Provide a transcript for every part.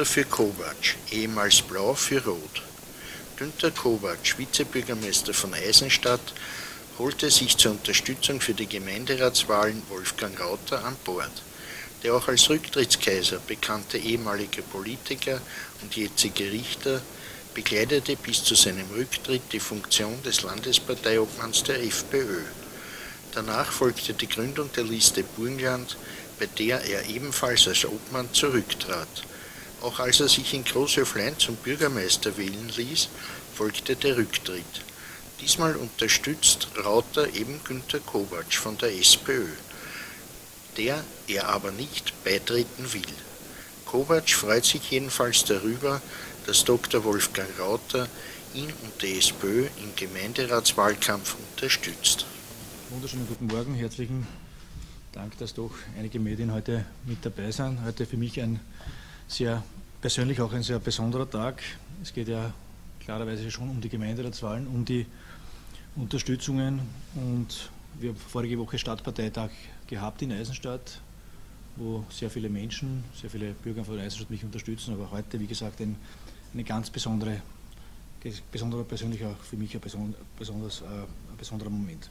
Roter für Kovacs, ehemals Blau für Rot. Günter Kovacs, Vizebürgermeister von Eisenstadt, holte sich zur Unterstützung für die Gemeinderatswahlen Wolfgang Rauter an Bord. Der auch als Rücktrittskaiser bekannte ehemalige Politiker und jetzige Richter bekleidete bis zu seinem Rücktritt die Funktion des Landesparteiobmanns der FPÖ. Danach folgte die Gründung der Liste Burgenland, bei der er ebenfalls als Obmann zurücktrat. Auch als er sich in Großhöflein zum Bürgermeister wählen ließ, folgte der Rücktritt. Diesmal unterstützt Rauter eben Günter Kovacs von der SPÖ, der er aber nicht beitreten will. Kovacs freut sich jedenfalls darüber, dass Dr. Wolfgang Rauter ihn und die SPÖ im Gemeinderatswahlkampf unterstützt. Wunderschönen guten Morgen, herzlichen Dank, dass doch einige Medien heute mit dabei sind. Heute für mich persönlich auch ein sehr besonderer Tag. Es geht ja klarerweise schon um die Gemeinderatswahlen, um die Unterstützungen, und wir haben vorige Woche Stadtparteitag gehabt in Eisenstadt, wo sehr viele Menschen, sehr viele Bürger von Eisenstadt mich unterstützen, aber heute, wie gesagt, eine ganz besonderer, persönlich auch für mich ein besonderer Moment.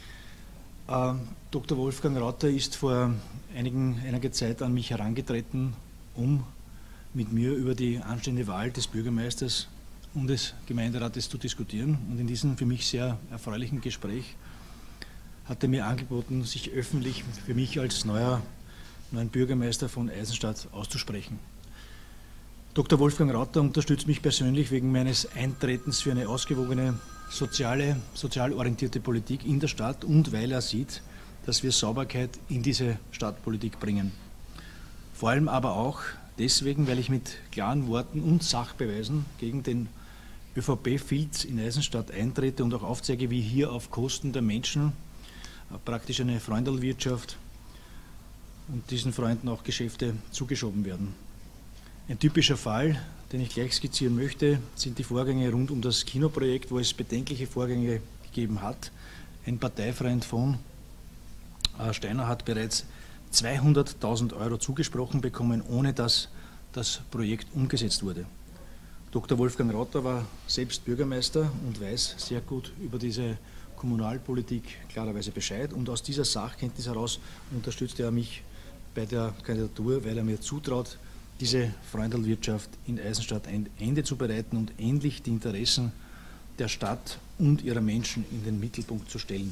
Dr. Wolfgang Rauter ist vor einiger Zeit an mich herangetreten, um mit mir über die anstehende Wahl des Bürgermeisters und des Gemeinderates zu diskutieren. Und in diesem für mich sehr erfreulichen Gespräch hat er mir angeboten, sich öffentlich für mich als neuen Bürgermeister von Eisenstadt auszusprechen. Dr. Wolfgang Rauter unterstützt mich persönlich wegen meines Eintretens für eine ausgewogene, sozial orientierte Politik in der Stadt und weil er sieht, dass wir Sauberkeit in diese Stadtpolitik bringen. Vor allem aber auch deswegen, weil ich mit klaren Worten und Sachbeweisen gegen den ÖVP-Filz in Eisenstadt eintrete und auch aufzeige, wie hier auf Kosten der Menschen praktisch eine Freundelwirtschaft und diesen Freunden auch Geschäfte zugeschoben werden. Ein typischer Fall, den ich gleich skizzieren möchte, sind die Vorgänge rund um das Kinoprojekt, wo es bedenkliche Vorgänge gegeben hat. Ein Parteifreund von Steiner hat bereits 200.000 € zugesprochen bekommen, ohne dass das Projekt umgesetzt wurde. Dr. Wolfgang Rauter war selbst Bürgermeister und weiß sehr gut über diese Kommunalpolitik klarerweise Bescheid, und aus dieser Sachkenntnis heraus unterstützte er mich bei der Kandidatur, weil er mir zutraut, diese Freundelwirtschaft in Eisenstadt ein Ende zu bereiten und endlich die Interessen der Stadt und ihrer Menschen in den Mittelpunkt zu stellen.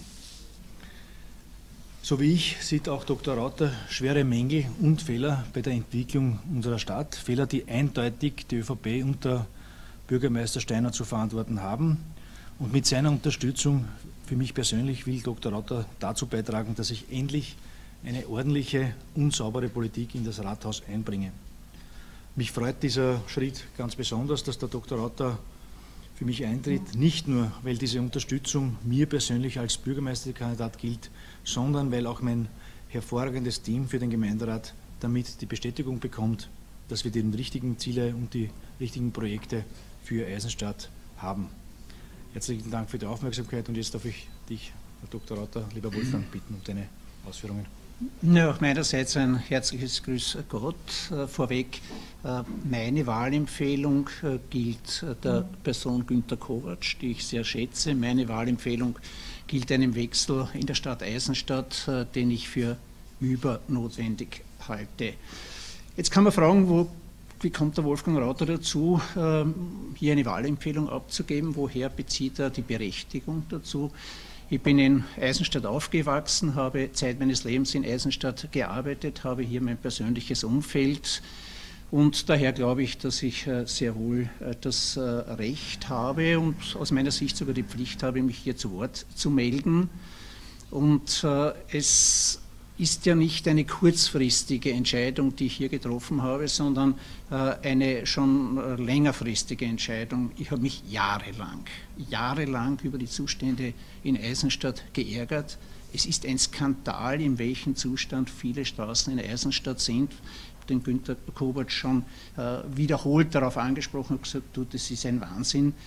So wie ich sieht auch Dr. Rauter schwere Mängel und Fehler bei der Entwicklung unserer Stadt, Fehler, die eindeutig die ÖVP unter Bürgermeister Steiner zu verantworten haben. Und mit seiner Unterstützung für mich persönlich will Dr. Rauter dazu beitragen, dass ich endlich eine ordentliche und saubere Politik in das Rathaus einbringe. Mich freut dieser Schritt ganz besonders, dass der Dr. Rauter für mich eintritt, nicht nur, weil diese Unterstützung mir persönlich als Bürgermeisterkandidat gilt, sondern weil auch mein hervorragendes Team für den Gemeinderat damit die Bestätigung bekommt, dass wir die richtigen Ziele und die richtigen Projekte für Eisenstadt haben. Herzlichen Dank für die Aufmerksamkeit, und jetzt darf ich dich, Herr Dr. Rauter, lieber Wolfgang, bitten um deine Ausführungen. Ja, auch meinerseits ein herzliches Grüß Gott. Vorweg, meine Wahlempfehlung gilt der Person Günter Kovacs, die ich sehr schätze. Meine Wahlempfehlung gilt einem Wechsel in der Stadt Eisenstadt, den ich für übernotwendig halte. Jetzt kann man fragen, wie kommt der Wolfgang Rauter dazu, hier eine Wahlempfehlung abzugeben? Woher bezieht er die Berechtigung dazu? Ich bin in Eisenstadt aufgewachsen, habe Zeit meines Lebens in Eisenstadt gearbeitet, habe hier mein persönliches Umfeld, und daher glaube ich, dass ich sehr wohl das Recht habe und aus meiner Sicht sogar die Pflicht habe, mich hier zu Wort zu melden. Und es ist ja nicht eine kurzfristige Entscheidung, die ich hier getroffen habe, sondern eine schon längerfristige Entscheidung. Ich habe mich jahrelang über die Zustände in Eisenstadt geärgert. Es ist ein Skandal, in welchem Zustand viele Straßen in Eisenstadt sind. Den Günter Kovacs schon wiederholt darauf angesprochen und gesagt, du, das ist ein Wahnsinn,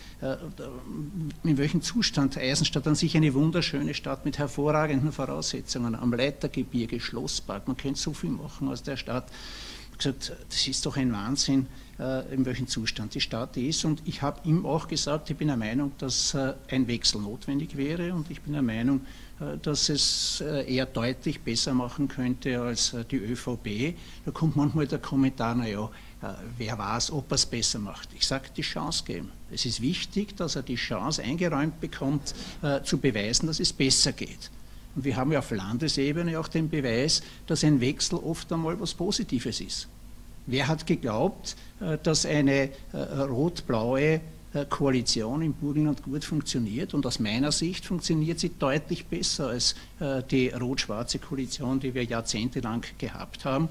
in welchem Zustand Eisenstadt an sich eine wunderschöne Stadt mit hervorragenden Voraussetzungen, am Leitergebirge, Schlosspark, man könnte so viel machen aus der Stadt. gesagt, das ist doch ein Wahnsinn, in welchem Zustand die Stadt ist. Und ich habe ihm auch gesagt, ich bin der Meinung, dass ein Wechsel notwendig wäre und ich bin der Meinung, dass es eher deutlich besser machen könnte als die ÖVP. Da kommt manchmal der Kommentar, naja, wer weiß, ob er es besser macht. Ich sage, die Chance geben. Es ist wichtig, dass er die Chance eingeräumt bekommt, zu beweisen, dass es besser geht. Und wir haben ja auf Landesebene auch den Beweis, dass ein Wechsel oft einmal was Positives ist. Wer hat geglaubt, dass eine rot-blaue Koalition im Burgenland gut funktioniert? Und aus meiner Sicht funktioniert sie deutlich besser als die rot-schwarze Koalition, die wir jahrzehntelang gehabt haben.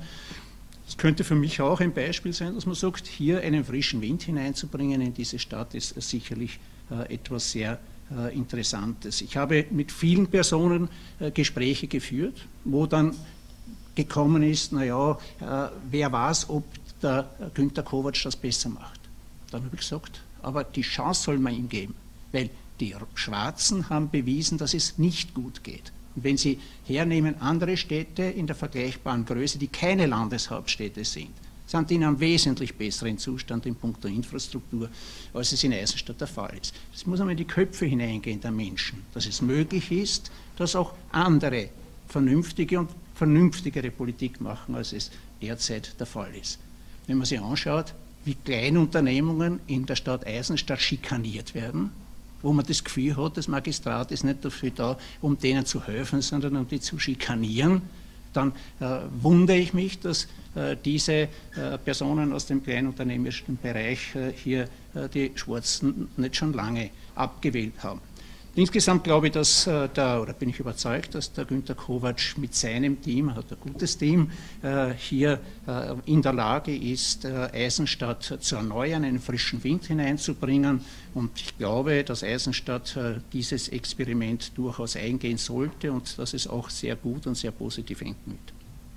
Es könnte für mich auch ein Beispiel sein, dass man sagt, hier einen frischen Wind hineinzubringen in diese Stadt ist sicherlich etwas sehr Interessantes. Ich habe mit vielen Personen Gespräche geführt, wo dann gekommen ist, naja, wer weiß, ob der Günter Kovacs das besser macht. Dann habe ich gesagt, aber die Chance soll man ihm geben, weil die Schwarzen haben bewiesen, dass es nicht gut geht. Und wenn Sie hernehmen, andere Städte in der vergleichbaren Größe, die keine Landeshauptstädte sind in einem wesentlich besseren Zustand in puncto Infrastruktur, als es in Eisenstadt der Fall ist. Das muss einmal in die Köpfe hineingehen der Menschen, dass es möglich ist, dass auch andere vernünftige und vernünftigere Politik machen, als es derzeit der Fall ist. Wenn man sich anschaut, wie Kleinunternehmungen in der Stadt Eisenstadt schikaniert werden, wo man das Gefühl hat, das Magistrat ist nicht dafür da, um denen zu helfen, sondern um die zu schikanieren, dann wundere ich mich, dass diese Personen aus dem kleinunternehmerischen Bereich hier die Schwarzen nicht schon lange abgewählt haben. Insgesamt glaube ich, oder bin ich überzeugt, dass der Günter Kovacs mit seinem Team, hat ein gutes Team, hier in der Lage ist, Eisenstadt zu erneuern, einen frischen Wind hineinzubringen. Und ich glaube, dass Eisenstadt dieses Experiment durchaus eingehen sollte und dass es auch sehr gut und sehr positiv enden wird.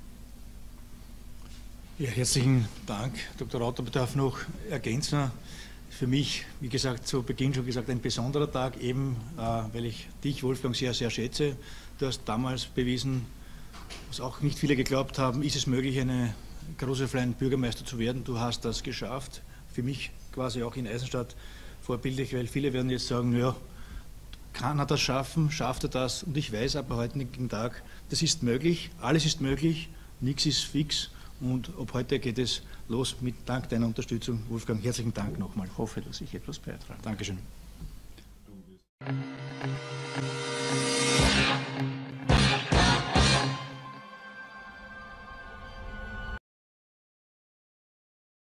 Ja, herzlichen Dank, Dr. Rauter. Ich darf noch ergänzen. Für mich, wie gesagt, zu Beginn schon gesagt, ein besonderer Tag, eben weil ich dich, Wolfgang, sehr, sehr schätze. Du hast damals bewiesen, was auch nicht viele geglaubt haben, ist es möglich, eine große freien Bürgermeister zu werden. Du hast das geschafft. Für mich quasi auch in Eisenstadt vorbildlich, weil viele werden jetzt sagen, ja, kann er das schaffen, schafft er das? Und ich weiß aber heute heutigen Tag, das ist möglich, alles ist möglich, nichts ist fix. Und ab heute geht es los mit Dank deiner Unterstützung. Wolfgang, herzlichen Dank nochmal. Ich hoffe, dass ich etwas beitrage. Dankeschön.